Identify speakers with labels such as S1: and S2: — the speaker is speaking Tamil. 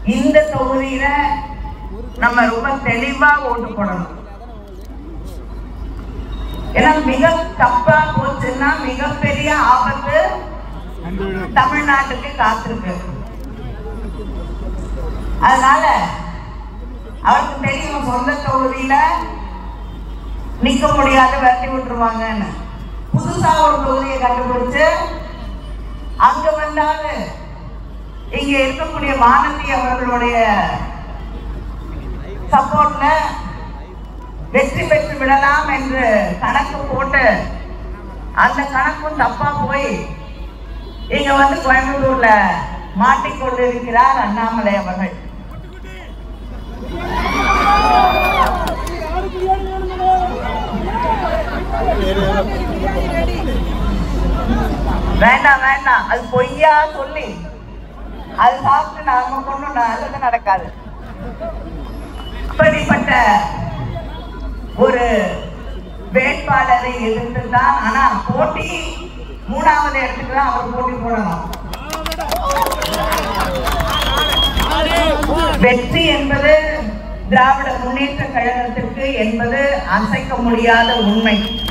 S1: இந்த தொகுதியில நம்ம ரொம்ப தெளிவா ஓட்டு போடணும். ஏன்னா மிக தப்பா போச்சுன்னா மிகப்பெரிய ஆபத்து தமிழ்நாட்டுக்கு காத்திருக்கு. அதனால அவருக்கு தெரியும் சொந்த தொகுதியில நிக்க முடியாது, விரட்டி விட்டுருவாங்கன்னு. புதுசா ஒரு தொகுதியை கண்டுபிடிச்சு அங்க வந்தாலும் இங்க இருக்கக்கூடிய வானதி அவர்களுடைய சப்போர்ட்ல வெற்றி பெற்று விடலாம் என்று கணக்கு போட்டு அந்த கணக்கும் தப்பா போய் இங்க வந்து கோயம்புத்தூர்ல மாட்டிக்கொண்டிருக்கிறார் அண்ணாமலை அவர்கள். வேண்டாம் வேண்டாம், அது பொய்யா சொல்லி அது சாப்பிட்டு நாம கொண்டு நல்லது நடக்காது. இப்படிப்பட்ட ஒரு வேட்பாளரை எதிர்த்துதான். ஆனா போட்டி 3வது இடத்துக்கு தான் அவர் போட்டி போடணும். வெற்றி என்பது திராவிட முன்னேற்ற கழகத்திற்கு என்பது அசைக்க முடியாத உண்மை.